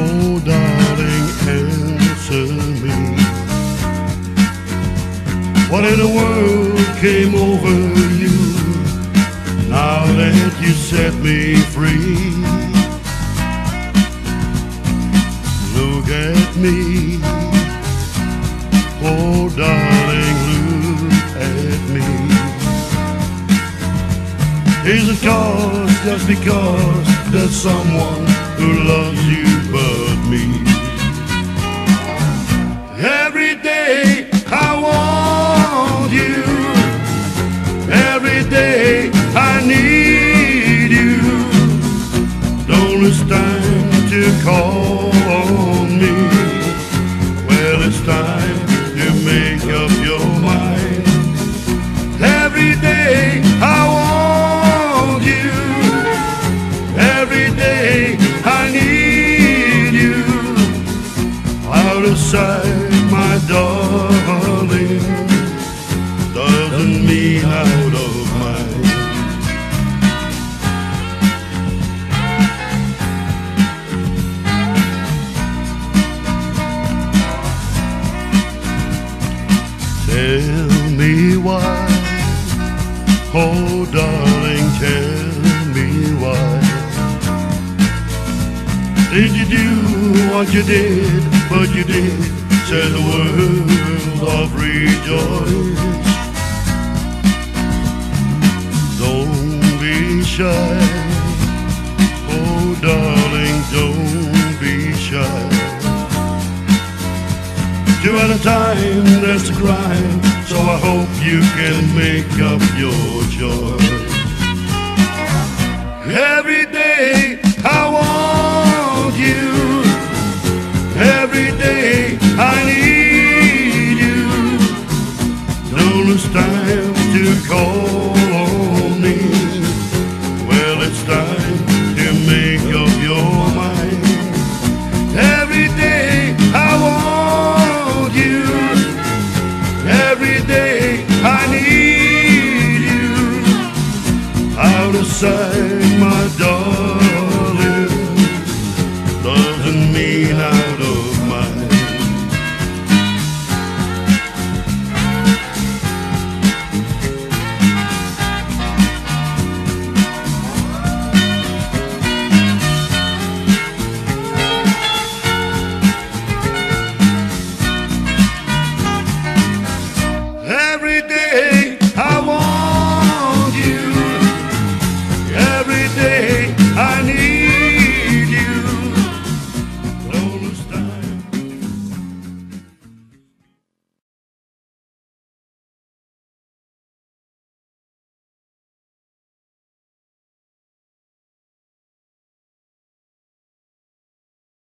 Oh, darling, answer me. What in the world came over you now that you set me free? Look at me. Oh, darling, look at me. Is it just because there's someone who loves you but me? Every day I want you, every day I need you. Don't it's time to call on me? Well, it's time to make up your mind. Every day I want you, every day I need you. Out of sight, my darling, doesn't mean out of mind. Tell me why, oh darling, tell me why. Did you do what you did, but you did set the world of rejoice? Don't be shy, oh darling, don't be shy. Two at a time, that's a crime, so I hope you can make up your choice. Every day